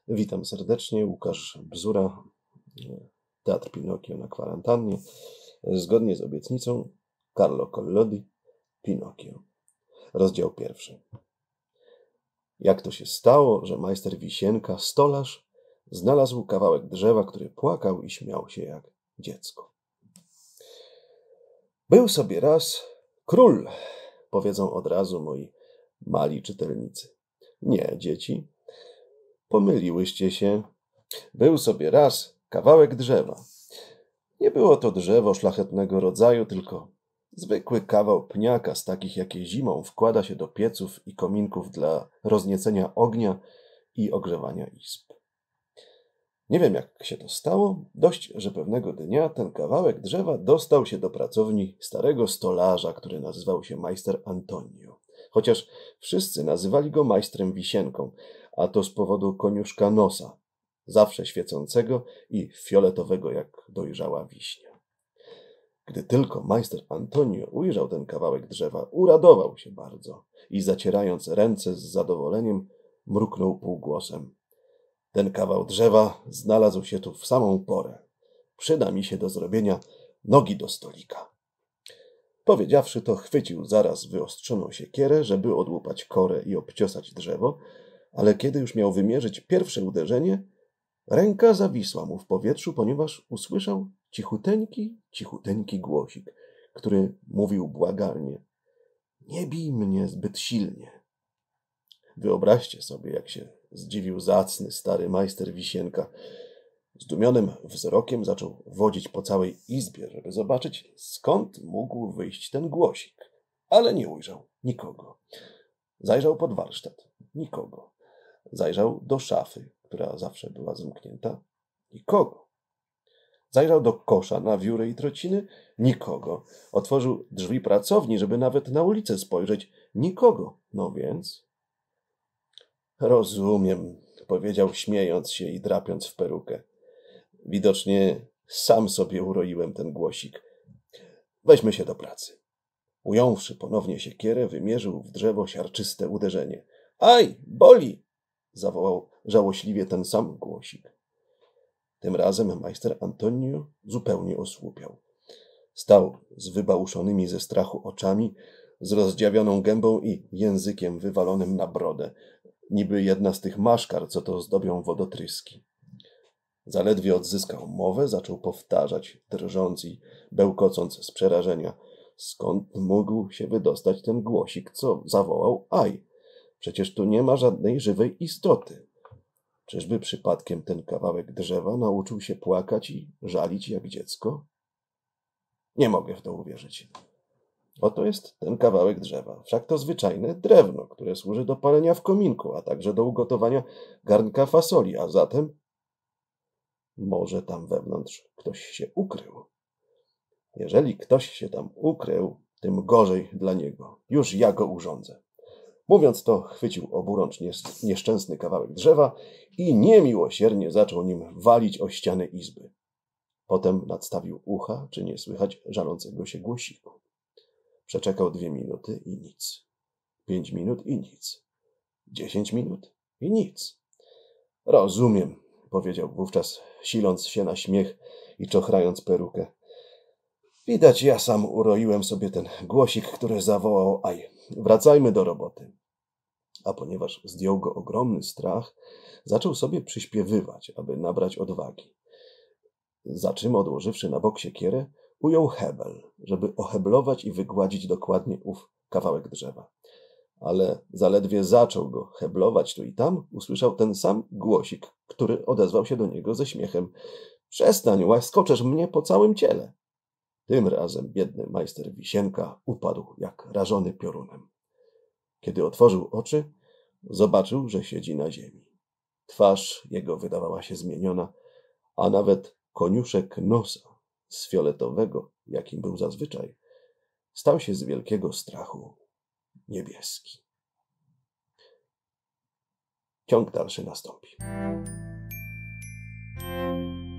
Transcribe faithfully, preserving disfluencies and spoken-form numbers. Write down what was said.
Witam serdecznie, Łukasz Bzura, Teatr Pinokio na kwarantannie. Zgodnie z obietnicą Carlo Collodi, Pinokio. Rozdział pierwszy. Jak to się stało, że majster Wisienka, stolarz, znalazł kawałek drzewa, który płakał i śmiał się jak dziecko. Był sobie raz król, powiedzą od razu moi mali czytelnicy. Nie, dzieci, pomyliłyście się. Był sobie raz kawałek drzewa. Nie było to drzewo szlachetnego rodzaju, tylko zwykły kawał pniaka z takich, jakie zimą wkłada się do pieców i kominków dla rozniecenia ognia i ogrzewania izb. Nie wiem, jak się to stało, dość, że pewnego dnia ten kawałek drzewa dostał się do pracowni starego stolarza, który nazywał się majster Antonio. Chociaż wszyscy nazywali go majstrem Wisienką, a to z powodu koniuszka nosa, zawsze świecącego i fioletowego jak dojrzała wiśnia. Gdy tylko majster Antonio ujrzał ten kawałek drzewa, uradował się bardzo i zacierając ręce z zadowoleniem, mruknął półgłosem. Ten kawał drzewa znalazł się tu w samą porę. Przyda mi się do zrobienia nogi do stolika. Powiedziawszy to, chwycił zaraz wyostrzoną siekierę, żeby odłupać korę i obciosać drzewo, ale kiedy już miał wymierzyć pierwsze uderzenie, ręka zawisła mu w powietrzu, ponieważ usłyszał cichuteńki, cichuteńki głosik, który mówił błagalnie: nie bij mnie zbyt silnie. Wyobraźcie sobie, jak się zdziwił zacny stary majster Wisienka. Zdumionym wzrokiem zaczął wodzić po całej izbie, żeby zobaczyć, skąd mógł wyjść ten głosik, ale nie ujrzał nikogo. Zajrzał pod warsztat. Nikogo. Zajrzał do szafy, która zawsze była zamknięta. Nikogo. Zajrzał do kosza na wióry i trociny. Nikogo. Otworzył drzwi pracowni, żeby nawet na ulicę spojrzeć. Nikogo. No więc... Rozumiem, powiedział, śmiejąc się i drapiąc w perukę. Widocznie sam sobie uroiłem ten głosik. Weźmy się do pracy. Ująwszy ponownie siekierę, wymierzył w drzewo siarczyste uderzenie. Aj, boli! Zawołał żałośliwie ten sam głosik. Tym razem majster Antonio zupełnie osłupiał. Stał z wybałuszonymi ze strachu oczami, z rozdziawioną gębą i językiem wywalonym na brodę, niby jedna z tych maszkar, co to zdobią wodotryski. Zaledwie odzyskał mowę, zaczął powtarzać, drżąc i bełkocąc z przerażenia. Skąd mógł się wydostać ten głosik, co zawołał aj? Przecież tu nie ma żadnej żywej istoty. Czyżby przypadkiem ten kawałek drzewa nauczył się płakać i żalić jak dziecko? Nie mogę w to uwierzyć. Oto jest ten kawałek drzewa. Wszak to zwyczajne drewno, które służy do palenia w kominku, a także do ugotowania garnka fasoli, a zatem może tam wewnątrz ktoś się ukrył. Jeżeli ktoś się tam ukrył, tym gorzej dla niego. Już ja go urządzę. Mówiąc to, chwycił oburącz nieszczęsny kawałek drzewa i niemiłosiernie zaczął nim walić o ścianę izby. Potem nadstawił ucha, czy nie słychać żalącego się głosiku. Przeczekał dwie minuty i nic. Pięć minut i nic. Dziesięć minut i nic. Rozumiem, powiedział wówczas, siląc się na śmiech i czochrając perukę. Widać, ja sam uroiłem sobie ten głosik, który zawołał aj. Wracajmy do roboty. A ponieważ zdjął go ogromny strach, zaczął sobie przyśpiewywać, aby nabrać odwagi. Za czym, odłożywszy na bok siekierę, ujął hebel, żeby oheblować i wygładzić dokładnie ów kawałek drzewa. Ale zaledwie zaczął go heblować tu i tam, usłyszał ten sam głosik, który odezwał się do niego ze śmiechem. Przestań, łaskoczesz mnie po całym ciele. Tym razem biedny majster Wisienka upadł jak rażony piorunem. Kiedy otworzył oczy, zobaczył, że siedzi na ziemi. Twarz jego wydawała się zmieniona, a nawet koniuszek nosa, z fioletowego, jakim był zazwyczaj, stał się z wielkiego strachu niebieski. Ciąg dalszy nastąpi.